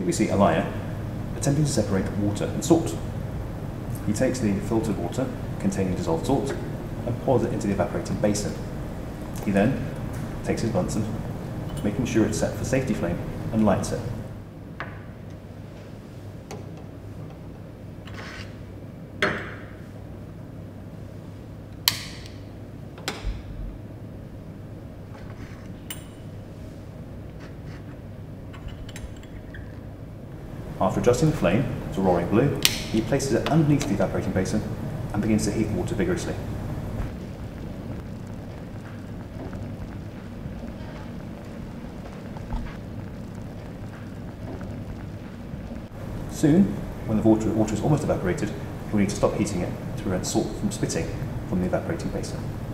Here we see Elia attempting to separate water and salt. He takes the filtered water containing dissolved salt and pours it into the evaporating basin. He then takes his Bunsen, making sure it's set for safety flame, and lights it. After adjusting the flame to roaring blue, he places it underneath the evaporating basin and begins to heat the water vigorously. Soon, when the water is almost evaporated, he will need to stop heating it to prevent salt from spitting from the evaporating basin.